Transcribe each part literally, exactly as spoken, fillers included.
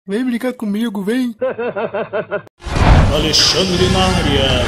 Vem brincar comigo, vem. Alexandre na área.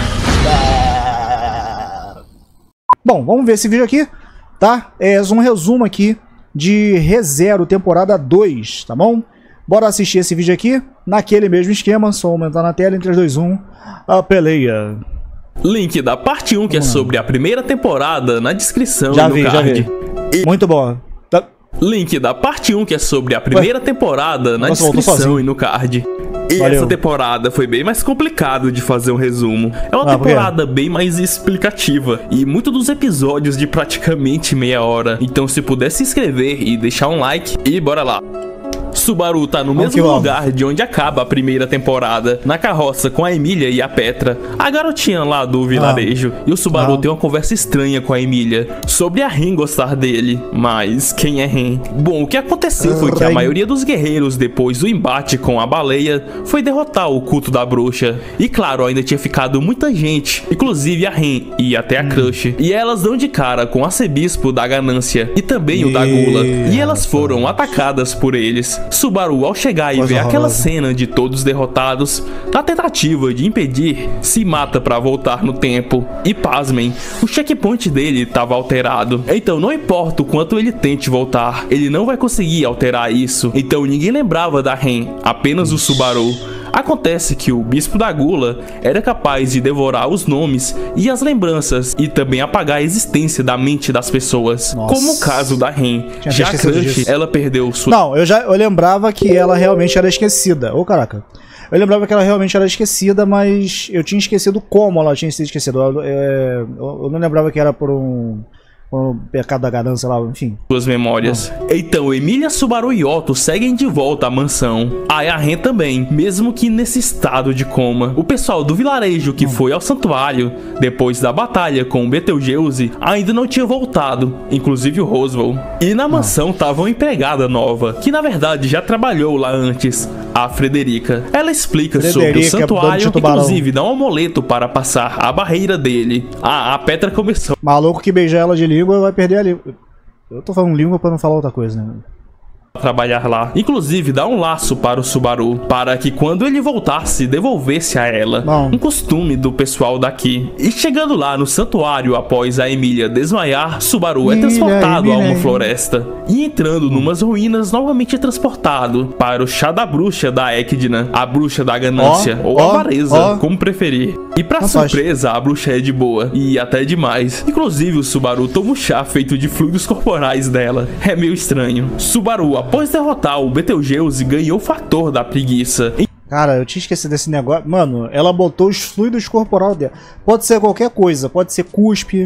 Bom, vamos ver esse vídeo aqui, tá? É um resumo aqui de ReZero temporada dois, tá bom? Bora assistir esse vídeo aqui, naquele mesmo esquema, só aumentar na tela em três, dois, um, a peleia. Link da parte um, que Vamos é lá. sobre a primeira temporada, na descrição Já e no vi, já card. vi. E Muito bom. Tá. link da parte um, que é sobre a primeira temporada, na Nossa, voltou descrição sozinho. e no card. E Valeu. essa temporada foi bem mais complicado de fazer um resumo. É uma Ah, por quê? temporada bem mais explicativa. E muitos dos episódios de praticamente meia hora. Então se puder se inscrever e deixar um like, e bora lá. Subaru tá no Vamos que mesmo vamos. lugar de onde acaba a primeira temporada, na carroça com a Emília e a Petra, a garotinha lá do vilarejo. E o Subaru Ah. tem uma conversa estranha com a Emília sobre a Ren gostar dele. Mas quem é Ren? Bom, o que aconteceu foi que a Ren. maioria dos guerreiros, depois do embate com a baleia, foi derrotar o culto da bruxa. E claro, ainda tinha ficado muita gente, inclusive a Ren e até a Crush. E elas dão de cara com o arcebispo da ganância e também o da gula. E elas foram atacadas por eles. Subaru, ao chegar e Coisa ver aquela horrorosa. cena de todos derrotados, na tentativa de impedir, se mata pra voltar no tempo. E pasmem, o checkpoint dele estava alterado. Então não importa o quanto ele tente voltar, ele não vai conseguir alterar isso. Então ninguém lembrava da Ren, apenas o Subaru. Acontece que o Bispo da Gula era capaz de devorar os nomes e as lembranças e também apagar a existência da mente das pessoas, Nossa. como o caso da Ren. Tinha Já a esquecido Crush, disso. ela perdeu sua Não, eu já eu lembrava que ela realmente era esquecida. Ô, caraca. Eu lembrava que ela realmente era esquecida, mas eu tinha esquecido como ela tinha sido esquecida. Eu, é, eu- eu não lembrava que era por um, por um pecado da ganância lá, enfim. suas memórias. Então, Emília, Subaru e Otto seguem de volta à mansão. A Ren também, mesmo que nesse estado de coma. O pessoal do vilarejo que foi ao santuário, depois da batalha com o Betelgeuse, ainda não tinha voltado, inclusive o Roswell. E na mansão tava uma empregada nova, que na verdade já trabalhou lá antes, a Frederica. Ela explica sobre o Frederica, dono santuário, de tubarão. inclusive dá um amuleto para passar a barreira dele. Ah, a Petra começou Maluco que beijar ela de língua vai perder a língua. Eu tô falando língua pra não falar outra coisa, né? a trabalhar lá. Inclusive, dá um laço para o Subaru, para que quando ele voltasse, devolvesse a ela. Bom. Um costume do pessoal daqui. E chegando lá no santuário após a Emília desmaiar, Subaru é Emília, transportado a Emília. uma floresta. E entrando numas ruínas, novamente é transportado para o chá da bruxa da Ecdna, a bruxa da ganância, Ó, ou ó, avareza, ó. como preferir. E pra Fantástico. surpresa, a bruxa é de boa, e até demais. Inclusive, o Subaru toma um chá feito de fluidos corporais dela. É meio estranho. Subaru, após derrotar o Betelgeuse, ganhou o fator da preguiça. Cara, eu tinha esquecido desse negócio. Mano, ela botou os fluidos corporais dela. Pode ser qualquer coisa, pode ser cuspe.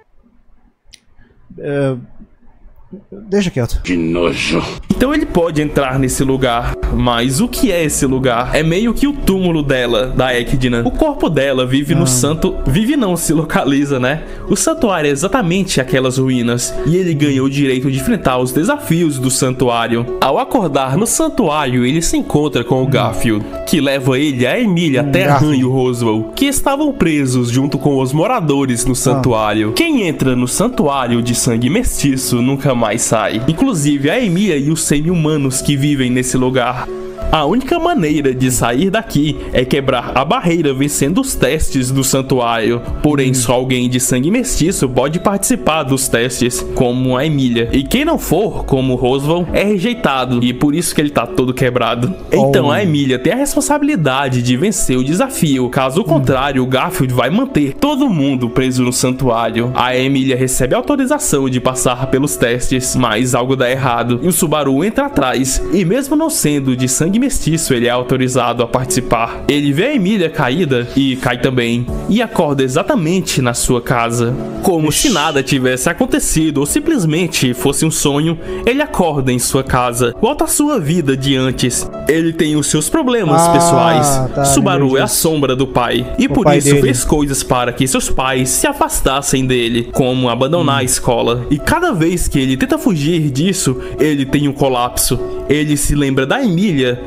É... Deixa quieto. Que nojo. Então ele pode entrar nesse lugar, mas o que é esse lugar? É meio que o túmulo dela, da Ecdna. O corpo dela vive no santo... Vive não, se localiza, né? O santuário é exatamente aquelas ruínas, e ele ganhou o direito de enfrentar os desafios do santuário. Ao acordar no santuário, ele se encontra com o Garfield, que leva ele, a Emília, até a Han e o Roswell, que estavam presos junto com os moradores no santuário. Quem entra no santuário de sangue mestiço nunca mais sai. Inclusive a Emília e os semi-humanos que vivem nesse lugar. A única maneira de sair daqui é quebrar a barreira vencendo os testes do santuário. Porém, só alguém de sangue mestiço pode participar dos testes, como a Emília. E quem não for, como o Roswell, é rejeitado, e por isso que ele tá todo quebrado. Então a Emília tem a responsabilidade de vencer o desafio. Caso contrário, o Garfield vai manter todo mundo preso no santuário. A Emília recebe autorização de passar pelos testes, mas algo dá errado, e o Subaru entra atrás. E mesmo não sendo de sangue mestiço, ele é autorizado a participar. Ele vê a Emília caída e cai também, e acorda exatamente na sua casa. Como se nada tivesse acontecido ou simplesmente fosse um sonho, ele acorda em sua casa, volta à sua vida de antes. Ele tem os seus problemas Ah, pessoais. tá, Subaru lembrei é a disso. sombra do pai, e O por pai isso dele. fez coisas para que seus pais se afastassem dele, como abandonar a escola. E cada vez que ele tenta fugir disso, ele tem um colapso. Ele se lembra da Emília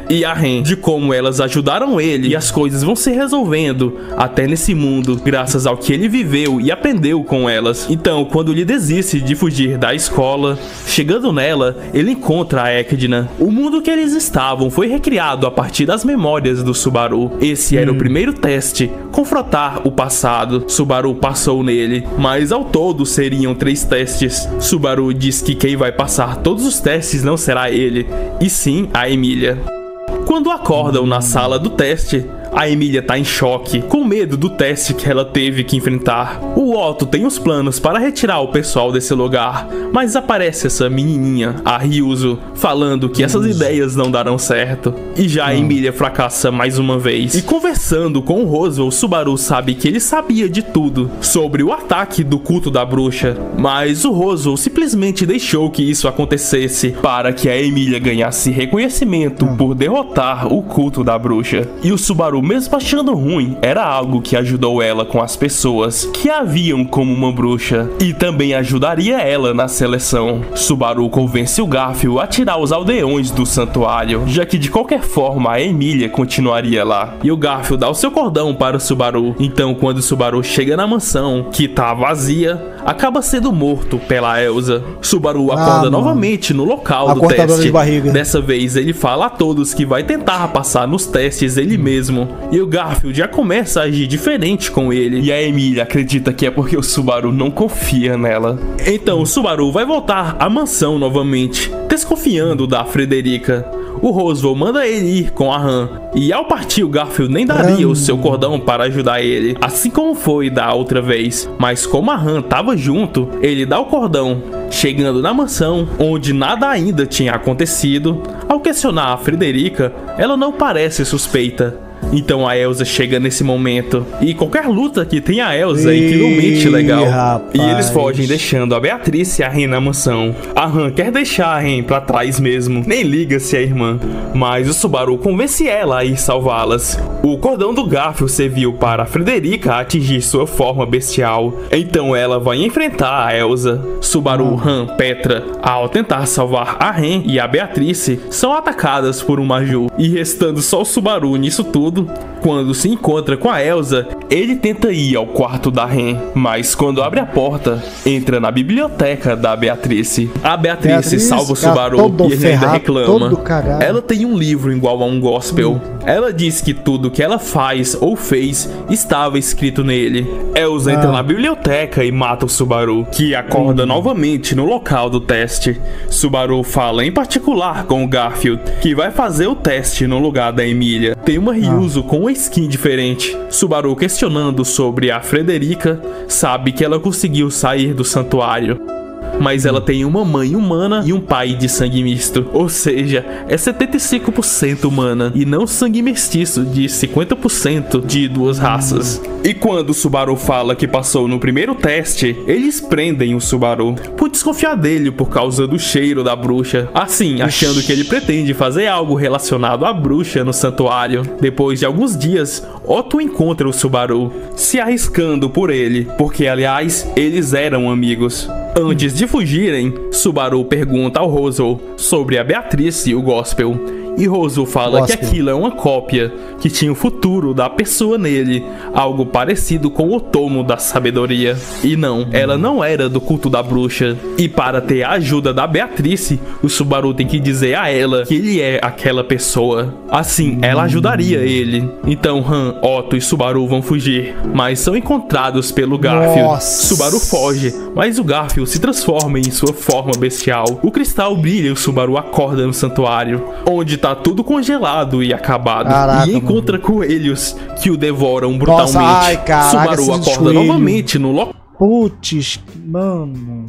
e a Ren, de como elas ajudaram ele e as coisas vão se resolvendo até nesse mundo, graças ao que ele viveu e aprendeu com elas. Então, quando ele desiste de fugir da escola, chegando nela, ele encontra a Echidna. O mundo que eles estavam foi recriado a partir das memórias do Subaru. Esse era hum. o primeiro teste, confrontar o passado. Subaru passou nele, mas ao todo seriam três testes. Subaru diz que quem vai passar todos os testes não será ele, e sim a Emília. Quando acordam na sala do teste, a Emília tá em choque, com medo do teste que ela teve que enfrentar. O Otto tem os planos para retirar o pessoal desse lugar, mas aparece essa menininha, a Ryuzo, falando que essas ideias não darão certo. E já a Emília fracassa mais uma vez. E conversando com o Roswell, o Subaru sabe que ele sabia de tudo sobre o ataque do culto da bruxa, mas o Roswell simplesmente deixou que isso acontecesse para que a Emília ganhasse reconhecimento por derrotar o culto da bruxa. E o Subaru, mesmo achando ruim, era algo que ajudou ela com as pessoas que a viam como uma bruxa e também ajudaria ela na seleção. Subaru convence o Garfield a tirar os aldeões do santuário, já que de qualquer forma a Emília continuaria lá. E o Garfield dá o seu cordão para o Subaru. Então, quando o Subaru chega na mansão, que tá vazia, acaba sendo morto pela Elsa. Subaru acorda ah, novamente no local a do teste. De barriga. Dessa vez ele fala a todos que vai tentar passar nos testes ele mesmo. E o Garfield já começa a agir diferente com ele. E a Emília acredita que é porque o Subaru não confia nela. Então o Subaru vai voltar à mansão novamente, desconfiando da Frederica. O Roswell manda ele ir com a Han, e ao partir o Garfield nem daria o seu cordão para ajudar ele, assim como foi da outra vez. Mas como a Han tava junto, ele dá o cordão. Chegando na mansão, onde nada ainda tinha acontecido, ao questionar a Frederica, ela não parece suspeita. Então a Elsa chega nesse momento, e qualquer luta que tem a Elsa é incrivelmente legal. Rapaz. E eles fogem deixando a Beatriz e a Ren na mansão. A Han quer deixar a Ren pra trás mesmo, nem liga se é irmã, mas o Subaru convence ela a ir salvá-las. O cordão do Garfield serviu para a Frederica atingir sua forma bestial, então ela vai enfrentar a Elsa. Subaru, Han, Petra, ao tentar salvar a Ren e a Beatriz, são atacadas por um Maju, e restando só o Subaru nisso tudo. Quando se encontra com a Elsa, ele tenta ir ao quarto da Ren, mas quando abre a porta, entra na biblioteca da Beatriz. A Beatriz, Beatriz salva o Subaru e ele ainda reclama. Ela tem um livro igual a um gospel. Hum. Ela diz que tudo que ela faz ou fez estava escrito nele. Elsa ah. entra na biblioteca e mata o Subaru, que acorda hum. novamente no local do teste. Subaru fala em particular com o Garfield, que vai fazer o teste no lugar da Emília. Tem uma Ryuzo ah. com uma skin diferente. Subaru, questionando sobre a Frederica, sabe que ela conseguiu sair do santuário, mas ela tem uma mãe humana e um pai de sangue misto, ou seja, é setenta e cinco por cento humana e não sangue mestiço de cinquenta por cento de duas raças. E quando o Subaru fala que passou no primeiro teste, eles prendem o Subaru por desconfiar dele por causa do cheiro da bruxa, assim, achando que ele pretende fazer algo relacionado à bruxa no santuário. Depois de alguns dias, Otto encontra o Subaru, se arriscando por ele, porque aliás, eles eram amigos. Antes de fugirem, Subaru pergunta ao Roswell sobre a Beatriz e o Gospel. E Roswell fala Gospel. que aquilo é uma cópia, que tinha o futuro da pessoa nele, algo parecido com o tomo da sabedoria. E não, ela não era do culto da bruxa. E para ter a ajuda da Beatriz, o Subaru tem que dizer a ela que ele é aquela pessoa. Assim, ela ajudaria ele. Então Han, Otto e Subaru vão fugir, mas são encontrados pelo Garfield. Nossa. Subaru foge, mas o Garfield se transforma em sua forma bestial. O cristal brilha e o Subaru acorda no santuário, onde tá tudo congelado e acabado. Caraca, e encontra mano. coelhos que o devoram brutalmente. Nossa, ai, caraca, Subaru acorda coelho. novamente no local. Putz, mano.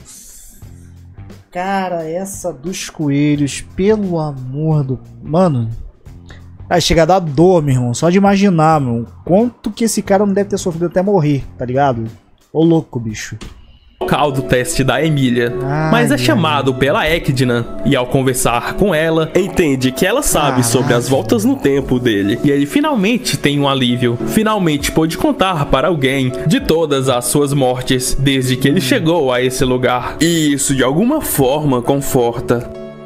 Cara, essa dos coelhos, pelo amor do... Mano, aí chega a dar dor, meu irmão. Só de imaginar, meu. Quanto que esse cara não deve ter sofrido até morrer, tá ligado? Ô louco, bicho. Local do teste da Emília, ai, mas é chamado ai. pela Echidna, e ao conversar com ela, entende que ela sabe Caraca. sobre as voltas no tempo dele, e ele finalmente tem um alívio, finalmente pôde contar para alguém de todas as suas mortes, desde que ele chegou a esse lugar, e isso de alguma forma conforta.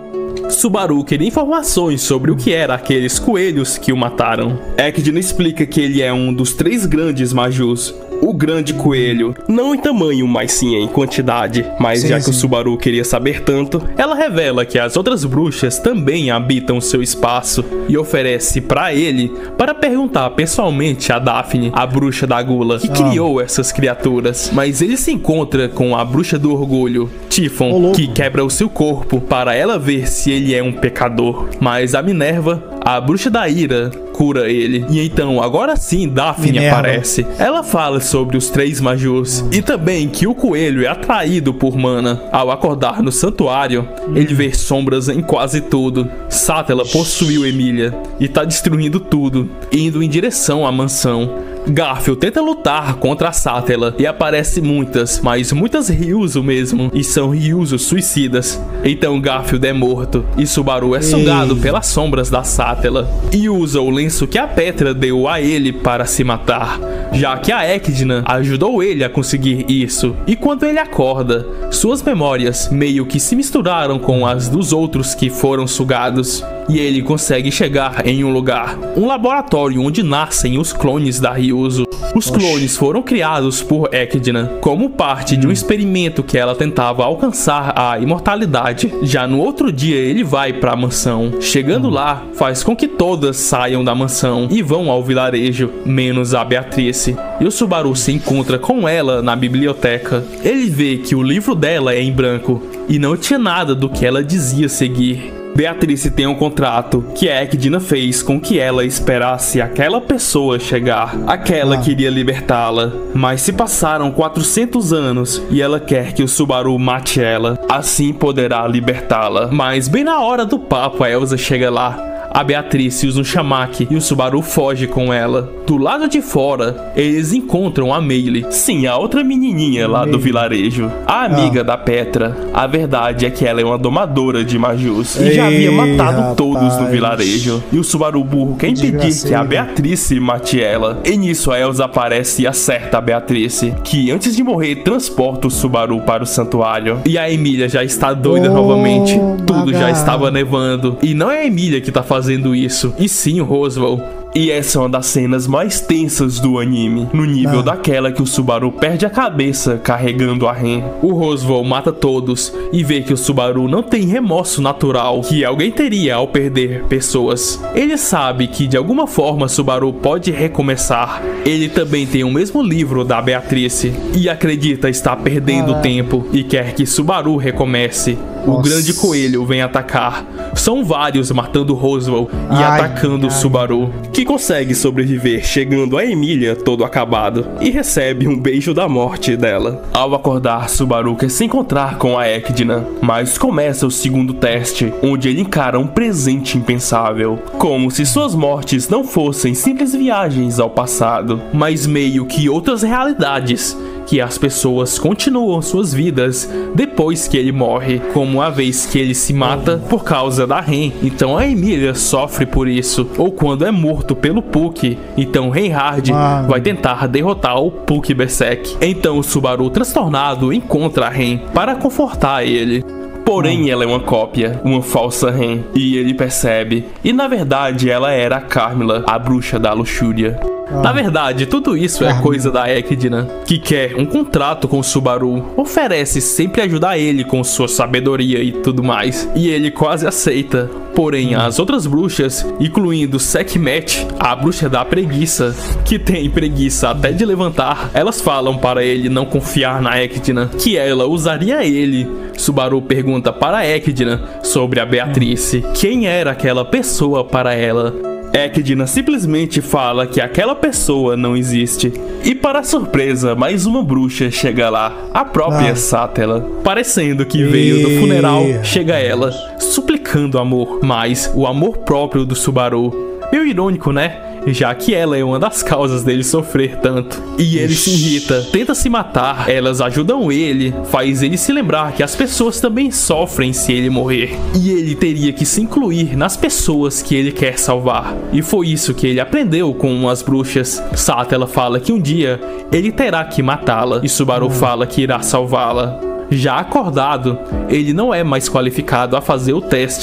Subaru queria informações sobre o que eram aqueles coelhos que o mataram. Ekidna explica que ele é um dos três grandes Majus. O grande coelho, não em tamanho, mas sim em quantidade. Mas Sim, já que sim. o Subaru queria saber tanto, ela revela que as outras bruxas também habitam seu espaço e oferece pra ele para perguntar pessoalmente a Daphne, a bruxa da gula, que Ah. criou essas criaturas. Mas ele se encontra com a bruxa do orgulho, Ô, Typhon, louco. que quebra o seu corpo para ela ver se ele é um pecador. Mas a Minerva, a bruxa da ira, cura ele. E então, agora sim, Daphne Minerva. aparece. Ela fala sobre os três Majus e também que o coelho é atraído por Mana. Ao acordar no santuário, ele vê sombras em quase tudo. Satella possuiu Emilia e tá destruindo tudo, indo em direção à mansão. Garfiel tenta lutar contra a Satella e aparece muitas, mas muitas Ryuzo mesmo, e são Ryuzo suicidas. Então Garfield é morto e Subaru é sugado Ei. pelas sombras da Satella e usa o lenço que a Petra deu a ele para se matar, já que a Ekidna ajudou ele a conseguir isso. E quando ele acorda, suas memórias meio que se misturaram com as dos outros que foram sugados. E ele consegue chegar em um lugar, um laboratório onde nascem os clones da Ryuzo. Os clones foram criados por Ekidna como parte de um experimento que ela tentava alcançar a imortalidade. Já no outro dia ele vai para a mansão. Chegando lá, faz com que todas saiam da mansão e vão ao vilarejo, menos a Beatrice. E o Subaru se encontra com ela na biblioteca. Ele vê que o livro dela é em branco e não tinha nada do que ela dizia seguir. Beatrice tem um contrato que a Ekidna fez com que ela esperasse aquela pessoa chegar. Aquela Ah. queria libertá-la, mas se passaram quatrocentos anos e ela quer que o Subaru mate ela. Assim poderá libertá-la. Mas bem na hora do papo, a Elsa chega lá. A Beatrice usa um chamaki e o Subaru foge com ela. Do lado de fora, eles encontram a Meili. Sim, a outra menininha lá do Meili. vilarejo. A amiga Ah. da Petra. A verdade é que ela é uma domadora de Majus e já Ei, havia matado rapaz. todos no vilarejo. E o Subaru burro quer impedir que a Desgraceiro. Beatrice mate ela. E nisso a Elsa aparece e acerta a Beatrice, que antes de morrer transporta o Subaru para o santuário. E a Emília já está doida Oh, novamente. Tudo já baga. estava nevando. E não é a Emília que tá fazendo isso, e sim o Roswell. E essa é uma das cenas mais tensas do anime, no nível Ah. daquela que o Subaru perde a cabeça carregando a Ren. O Roswell mata todos e vê que o Subaru não tem remorso natural que alguém teria ao perder pessoas. Ele sabe que de alguma forma Subaru pode recomeçar. Ele também tem o mesmo livro da Beatrice e acredita estar perdendo Caraca. tempo e quer que Subaru recomece. O Nossa. grande coelho vem atacar. São vários matando Roswell e Ai, atacando ai. Subaru, que consegue sobreviver chegando a Emília todo acabado e recebe um beijo da morte dela. Ao acordar, Subaru quer se encontrar com a Ekidna, mas começa o segundo teste, onde ele encara um presente impensável, como se suas mortes não fossem simples viagens ao passado, mas meio que outras realidades, que as pessoas continuam suas vidas depois que ele morre, como a vez que ele se mata por causa da Ren, então a Emília sofre por isso, ou quando é morto pelo Puck, então Reinhard Mano. vai tentar derrotar o Puck Berserk. Então o Subaru transtornado encontra a Ren para confortar ele. Porém, ela é uma cópia, uma falsa Ren, e ele percebe. E na verdade, ela era a Carmilla, a bruxa da luxúria. Na verdade, tudo isso é Carmilla. coisa da Ekidna, que quer um contrato com o Subaru, oferece sempre ajudar ele com sua sabedoria e tudo mais, e ele quase aceita. Porém, as outras bruxas, incluindo Sekhmet, a bruxa da preguiça, que tem preguiça até de levantar, elas falam para ele não confiar na Ekidna, que ela usaria ele. Subaru pergunta para Ekidna sobre a Beatrice, quem era aquela pessoa para ela. Ekidna simplesmente fala que aquela pessoa não existe. E para surpresa, mais uma bruxa chega lá, a própria Ah. Satella. Parecendo que veio do funeral, chega ela, suplicando amor, mas o amor próprio do Subaru. Meio irônico, né? Já que ela é uma das causas dele sofrer tanto. E ele se irrita, tenta se matar, elas ajudam ele, faz ele se lembrar que as pessoas também sofrem se ele morrer. E ele teria que se incluir nas pessoas que ele quer salvar. E foi isso que ele aprendeu com as bruxas. Satella fala que um dia ele terá que matá-la, e Subaru fala que irá salvá-la. Já acordado, ele não é mais qualificado a fazer o teste,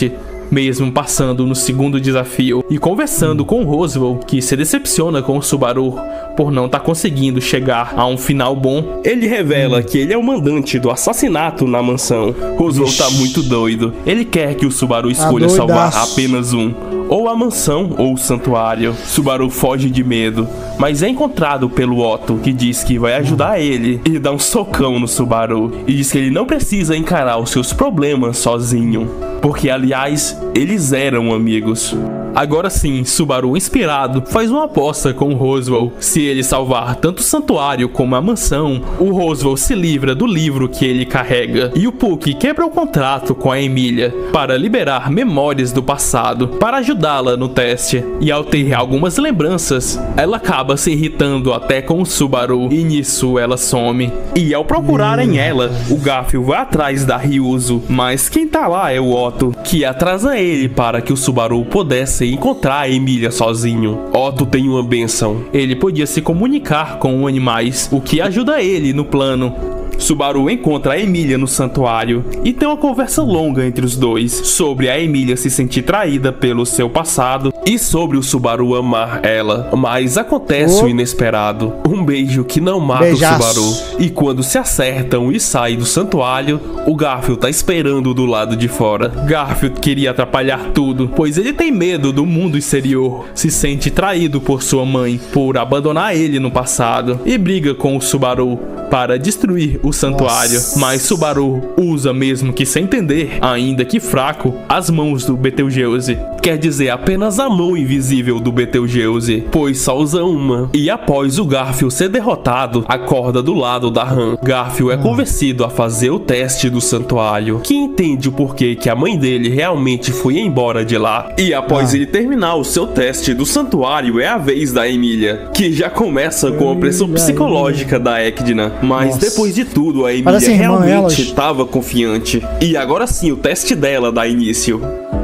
mesmo passando no segundo desafio e conversando com o Roswell, que se decepciona com o Subaru por não estar tá conseguindo chegar a um final bom, ele revela que ele é o mandante do assassinato na mansão. Roswell tá muito doido. Ele quer que o Subaru escolha salvar apenas um, ou a mansão ou o santuário. Subaru foge de medo, mas é encontrado pelo Otto, que diz que vai ajudar ele e dá um socão no Subaru e diz que ele não precisa encarar os seus problemas sozinho, porque aliás eles eram amigos. Agora sim, Subaru, inspirado, faz uma aposta com o Roswell. Se ele salvar tanto o santuário como a mansão, o Roswell se livra do livro que ele carrega. E o Puck quebra o contrato com a Emília para liberar memórias do passado, para ajudá-la no teste. E ao ter algumas lembranças, ela acaba se irritando até com o Subaru, e nisso ela some. E ao procurarem ela, o Garfield vai atrás da Ryuzo, mas quem tá lá é o Otto, que atrasa ele para que o Subaru pudesse encontrar a Emília sozinho. Otto tem uma bênção. Ele podia se comunicar com animais, o que ajuda ele no plano. Subaru encontra a Emília no santuário e tem uma conversa longa entre os dois sobre a Emília se sentir traída pelo seu passado e sobre o Subaru amar ela. Mas acontece oh. o inesperado, um beijo que não mata Beijaço. o Subaru. E quando se acertam e saem do santuário, o Garfield tá esperando do lado de fora. Garfield queria atrapalhar tudo, pois ele tem medo do mundo exterior, se sente traído por sua mãe por abandonar ele no passado e briga com o Subaru para destruir o santuário. Nossa. Mas Subaru usa, mesmo que sem entender, ainda que fraco, as mãos do Betelgeuse. Quer dizer, apenas a mão invisível do Betelgeuse, pois só usa uma. E após o Garfield ser derrotado, acorda do lado da Han. Garfield é convencido a fazer o teste do santuário, que entende o porquê que a mãe dele realmente foi embora de lá. E após ah. ele terminar o seu teste do santuário, é a vez da Emília, que já começa com a pressão psicológica da Ecdna. Mas Nossa. depois de tudo, a Emília realmente estava confiante. E agora sim, o teste dela dá início.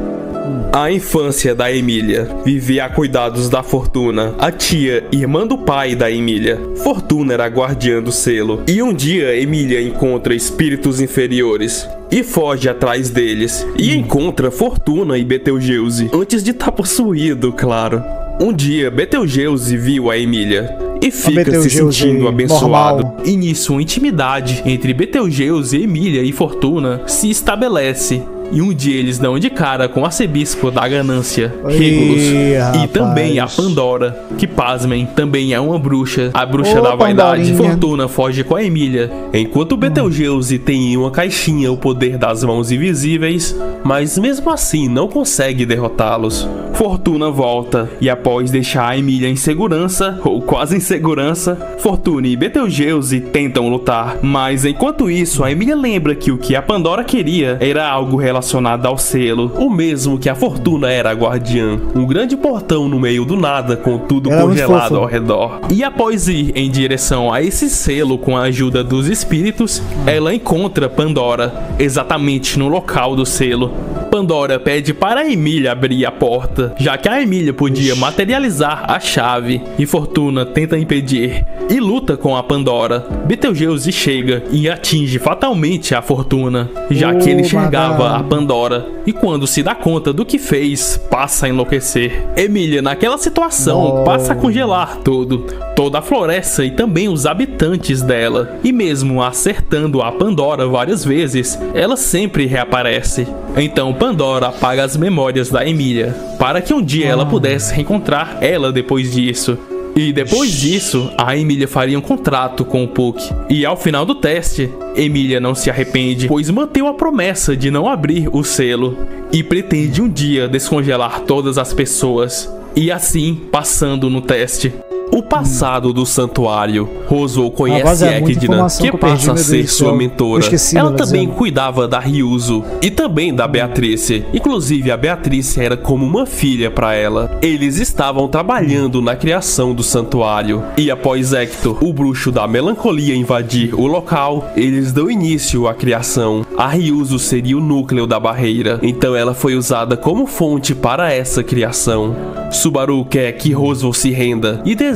A infância da Emília. Vivia a cuidados da Fortuna, a tia, irmã do pai da Emília. Fortuna era a guardiã do selo. E um dia, Emília encontra espíritos inferiores e foge atrás deles. E encontra Fortuna e Betelgeuse, antes de estar possuído, claro. Um dia, Betelgeuse viu a Emília e fica se sentindo abençoado. Normal. E nisso, uma intimidade entre Betelgeuse, Emília e Fortuna se estabelece. E um dia eles dão de cara com o arcebispo da ganância, Regulus, e também a Pandora, que, pasmem, também é uma bruxa, a bruxa Ô, da vaidade. Pandorinha. Fortuna foge com a Emília, enquanto Betelgeuse tem em uma caixinha o poder das mãos invisíveis, mas mesmo assim não consegue derrotá-los. Fortuna volta, e após deixar a Emília em segurança, ou quase em segurança, Fortuna e Betelgeuse tentam lutar. Mas enquanto isso, a Emília lembra que o que a Pandora queria era algo relacionado relacionada ao selo, o mesmo que a Fortuna era a guardiã, um grande portão no meio do nada com tudo era congelado ao redor. E após ir em direção a esse selo com a ajuda dos espíritos, ela encontra Pandora exatamente no local do selo. Pandora pede para a Emília abrir a porta, já que a Emília podia materializar a chave, e Fortuna tenta impedir e luta com a Pandora. Betelgeuse chega e atinge fatalmente a Fortuna, já oh, que ele enxergava madame. a Pandora, e quando se dá conta do que fez, passa a enlouquecer. Emília, naquela situação, oh. passa a congelar tudo, toda a floresta e também os habitantes dela, e mesmo acertando a Pandora várias vezes, ela sempre reaparece. Então Pandora apaga as memórias da Emília, para que um dia ela pudesse reencontrar ela depois disso. E depois disso, a Emília faria um contrato com o Puck. E ao final do teste, Emília não se arrepende, pois manteve a promessa de não abrir o selo. E pretende um dia descongelar todas as pessoas. E assim, passando no teste. O passado do santuário. Roswell conhece é Ecdna, que, que passa a ser sua mentora. Ela também cuidava da Ryuzo e também da Beatrice. Inclusive, a Beatrice era como uma filha para ela. Eles estavam trabalhando na criação do santuário. E após Hector, o bruxo da melancolia, invadir o local, eles dão início à criação. A Ryuzo seria o núcleo da barreira, então ela foi usada como fonte para essa criação. Subaru quer que Roswell se renda e deseja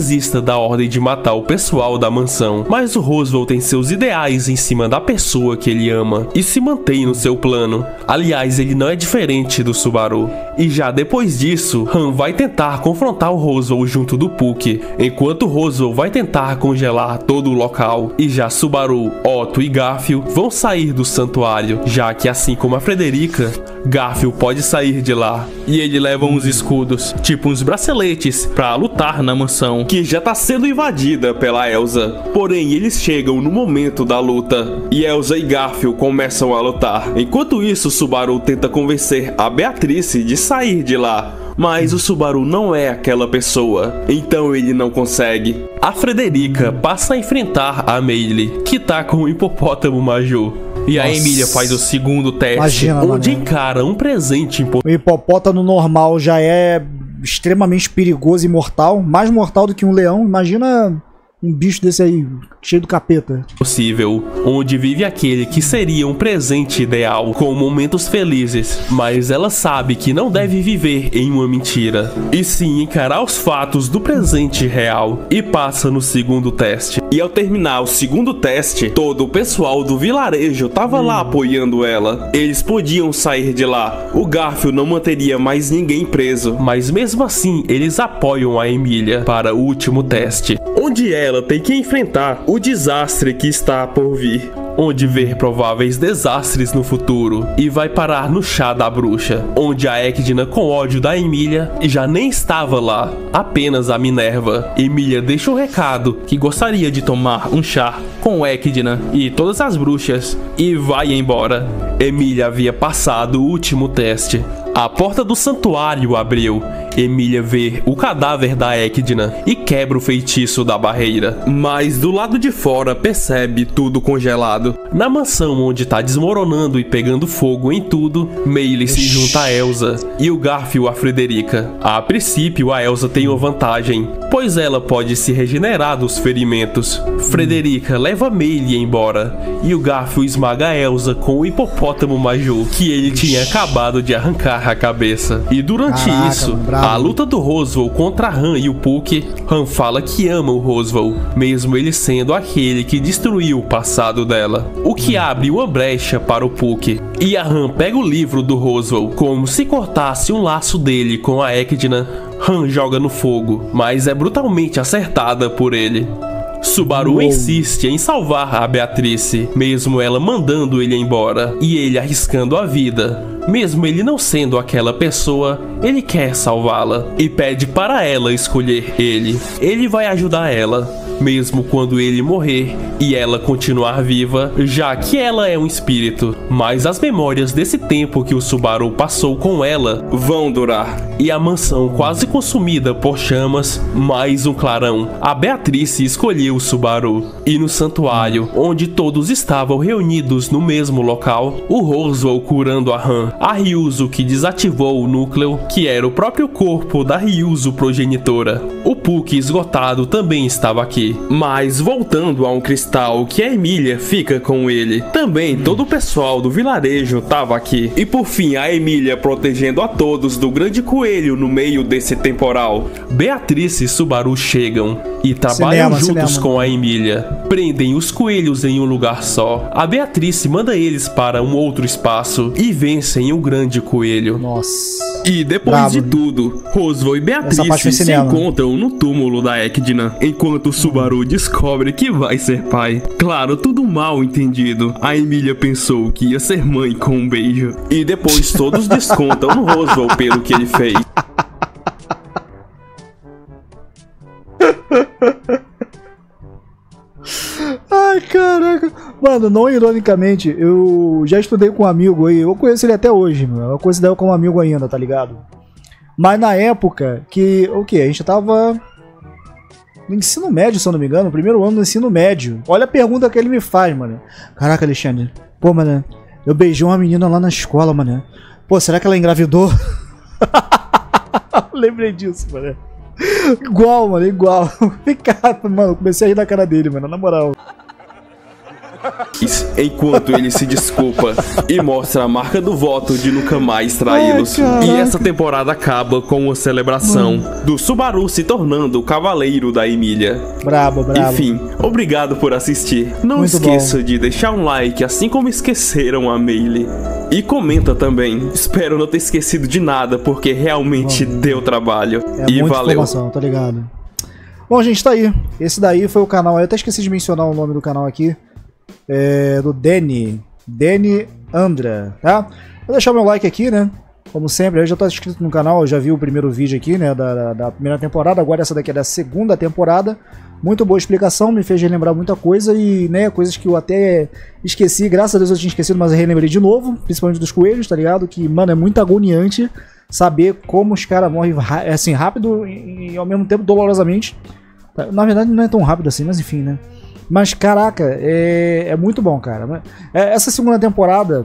desista da ordem de matar o pessoal da mansão, mas o Roswell tem seus ideais em cima da pessoa que ele ama e se mantém no seu plano. Aliás, ele não é diferente do Subaru. E já depois disso, Han vai tentar confrontar o Roswell junto do Puck, enquanto Roswell vai tentar congelar todo o local. E já Subaru, Otto e Garfield vão sair do santuário, já que assim como a Frederica, Garfield pode sair de lá. E ele leva uns escudos, tipo uns braceletes, pra lutar na mansão, que já tá sendo invadida pela Elsa. Porém, eles chegam no momento da luta, e Elsa e Garfield começam a lutar. Enquanto isso, Subaru tenta convencer a Beatrice de sair de lá, mas o Subaru não é aquela pessoa, então ele não consegue. A Frederica passa a enfrentar a Meili, que tá com o hipopótamo Major. E a Nossa. Emília faz o segundo teste, Imagina, onde mano. encara um presente importante. O hipopótamo normal já é extremamente perigoso e mortal. Mais mortal do que um leão. Imagina um bicho desse aí, cheio do capeta. Possível, onde vive aquele que seria um presente ideal, com momentos felizes, mas ela sabe que não deve viver em uma mentira, e sim encarar os fatos do presente real, e passa no segundo teste. E ao terminar o segundo teste, todo o pessoal do vilarejo tava lá apoiando ela. Eles podiam sair de lá. O Garfield não manteria mais ninguém preso. Mas mesmo assim, eles apoiam a Emília para o último teste, Onde ela tem que enfrentar o desastre que está por vir. onde vê prováveis desastres no futuro, e vai parar no chá da bruxa, onde a Ecdina, com ódio da Emília, já nem estava lá, apenas a Minerva. Emília deixa um recado que gostaria de tomar um chá Com Ecdina e todas as bruxas, e vai embora. Emília havia passado o último teste. A porta do santuário abriu. Emília vê o cadáver da Ecdina e quebra o feitiço da barreira. Mas do lado de fora percebe tudo congelado. Na mansão onde tá desmoronando e pegando fogo em tudo, Meili se junta a Elsa e o Garfield a Frederica. A princípio, a Elsa tem uma vantagem, pois ela pode se regenerar dos ferimentos. Frederica leva Meili embora e o Garfield esmaga a Elsa com o hipopótamo Major que ele tinha acabado de arrancar a cabeça. E durante Caraca, isso, bravo. a luta do Roswell contra Han e o Puck, Han fala que ama o Roswell, mesmo ele sendo aquele que destruiu o passado dela, o que abre uma brecha para o Puck. E a Han pega o livro do Roswell, como se cortasse um laço dele com a Ecdina. Han joga no fogo, mas é brutalmente acertada por ele. Subaru Uou. insiste em salvar a Beatrice, mesmo ela mandando ele embora, e ele arriscando a vida. Mesmo ele não sendo aquela pessoa, ele quer salvá-la e pede para ela escolher ele. Ele vai ajudar ela, mesmo quando ele morrer e ela continuar viva, já que ela é um espírito. Mas as memórias desse tempo que o Subaru passou com ela Vão durar. e a mansão quase consumida por chamas, mais um clarão. A Beatrice escolheu o Subaru. E no santuário, onde todos estavam reunidos no mesmo local, o Roswell curando a Han, a Ryuzo que desativou o núcleo, que era o próprio corpo da Ryuzo progenitora. O Puck esgotado também estava aqui. Mas voltando a um cristal que a Emília fica com ele. Também todo o pessoal do vilarejo tava aqui. E por fim a Emília protegendo a todos do grande coelho no meio desse temporal. Beatrice e Subaru chegam e trabalham Cinema, juntos cinema. com a Emília. Prendem os coelhos em um lugar só. A Beatrice manda eles para um outro espaço e vencem o grande coelho. Nossa. E depois Brabo. de tudo, Roswell e Essa parte foi Beatrice se cinema. encontram no túmulo da Ecdina, enquanto o Subaru descobre que vai ser pai. Claro, tudo mal entendido. A Emília pensou que ia ser mãe com um beijo. E depois todos descontam no Roswell pelo que ele fez. Ai, caraca. Mano, não ironicamente, eu já estudei com um amigo aí. Eu conheço ele até hoje, meu. Eu considero como amigo ainda, tá ligado? Mas na época que, o que? A gente tava no ensino médio, se eu não me engano, no primeiro ano do ensino médio. Olha a pergunta que ele me faz, mano. Caraca, Alexandre. Pô, mano, eu beijei uma menina lá na escola, mano. Pô, será que ela engravidou? Lembrei disso, mano. Igual, mano, igual. Cara, mano, comecei a rir da cara dele, mano, na moral. enquanto ele se desculpa e mostra a marca do voto de nunca mais traí-los. E essa temporada acaba com uma celebração hum. do Subaru se tornando o cavaleiro da Emília. Brabo, brabo. Enfim, obrigado por assistir. Não Muito esqueça bom. de deixar um like, assim como esqueceram a Meili. E comenta também. Espero não ter esquecido de nada, porque realmente bom. deu trabalho. É e muita valeu. Informação, tá ligado? Bom, gente, tá aí. Esse daí foi o canal. Eu até esqueci de mencionar o nome do canal aqui. É do Danny. Danny Andra, tá? Vou deixar meu like aqui, né? Como sempre, eu já tô inscrito no canal, eu já vi o primeiro vídeo aqui, né? Da, da, da primeira temporada. Agora essa daqui é da segunda temporada. Muito boa explicação, me fez relembrar muita coisa e, né, coisas que eu até esqueci. Graças a Deus eu tinha esquecido, mas eu relembrei de novo. Principalmente dos coelhos, tá ligado? Que, mano, é muito agoniante saber como os caras morrem assim, rápido e, e ao mesmo tempo dolorosamente. Na verdade não é tão rápido assim, mas enfim, né? Mas caraca, é, é muito bom, cara. Essa segunda temporada,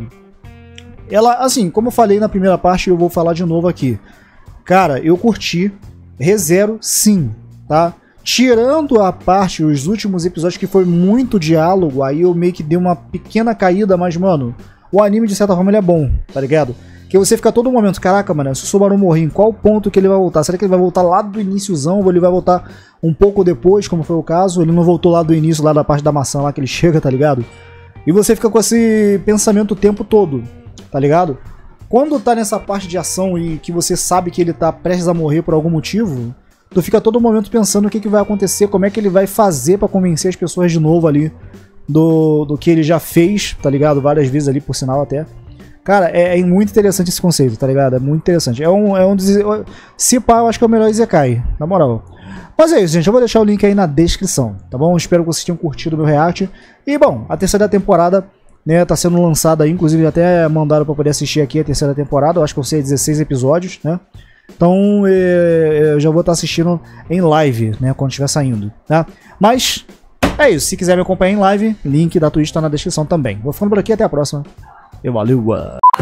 ela, assim, como eu falei na primeira parte, eu vou falar de novo aqui. Cara, eu curti. ReZero, sim, tá? Tirando a parte, os últimos episódios que foi muito diálogo, aí eu meio que dei uma pequena caída, mas, mano, o anime de certa forma ele é bom, tá ligado? Que você fica a todo momento, caraca, mano, se o Subaru morrer, em qual ponto que ele vai voltar? Será que ele vai voltar lá do iníciozão ou ele vai voltar um pouco depois, como foi o caso? Ele não voltou lá do início, lá da parte da maçã, lá que ele chega, tá ligado? E você fica com esse pensamento o tempo todo, tá ligado? Quando tá nessa parte de ação e que você sabe que ele tá prestes a morrer por algum motivo, tu fica a todo momento pensando o que, que vai acontecer, como é que ele vai fazer pra convencer as pessoas de novo ali do, do que ele já fez, tá ligado? Várias vezes ali, por sinal até. Cara, é, é muito interessante esse conceito, tá ligado? É muito interessante. É um, é um se pá, eu acho que é o melhor Isekai, na moral. Mas é isso, gente. Eu vou deixar o link aí na descrição, tá bom? Espero que vocês tenham curtido o meu react. E, bom, a terceira temporada, né, tá sendo lançada aí. Inclusive, até mandaram pra poder assistir aqui a terceira temporada. Eu acho que vão ser dezesseis episódios, né? Então, é, eu já vou estar assistindo em live, né? Quando estiver saindo, tá? Mas, é isso. Se quiser me acompanhar em live, link da Twitch tá na descrição também. Vou ficando por aqui. Até a próxima. E valeu!